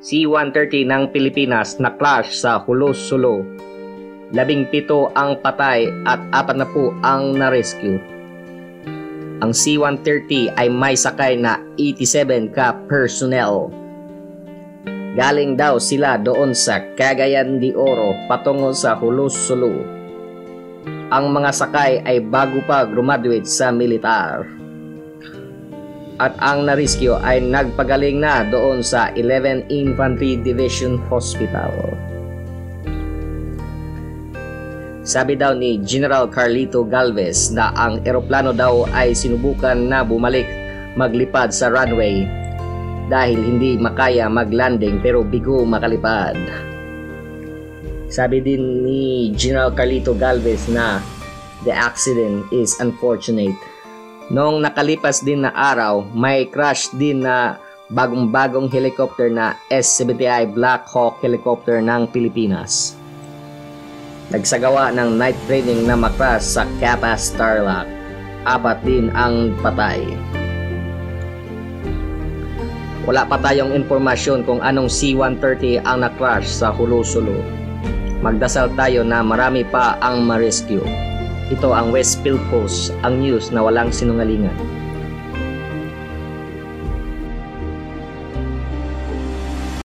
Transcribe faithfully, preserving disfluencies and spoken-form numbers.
C one thirty ng Pilipinas na crash sa Hulos-Sulu. Labing pito ang patay at apat na po ang na-rescue. Ang C one thirty ay may sakay na eighty-seven ka personnel. Galing daw sila doon sa Cagayan de Oro patungo sa Hulos-Sulu. Ang mga sakay ay bago pa graduate sa militar. At ang na-rescue ay nagpagaling na doon sa eleventh Infantry Division Hospital. Sabi daw ni General Carlito Galvez na ang eroplano daw ay sinubukan na bumalik maglipad sa runway dahil hindi makaya maglanding pero bigo makalipad. Sabi din ni General Carlito Galvez na the accident is unfortunate. Noong nakalipas din na araw, may crash din na bagong-bagong helicopter na S seventy I Black Hawk helicopter ng Pilipinas. Nagsagawa ng night training na makras sa Capas Tarlac. Apat din ang patay. Wala pa tayong informasyon kung anong C one thirty ang na-crash sa Hulos-Sulu. Magdasal tayo na marami pa ang ma-rescue. Ito ang West Philippines, ang news na walang sinungalingan.